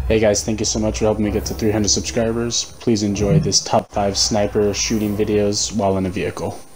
Hey guys, thank you so much for helping me get to 300 subscribers. Please enjoy this top 5 sniper shooting videos while in a vehicle.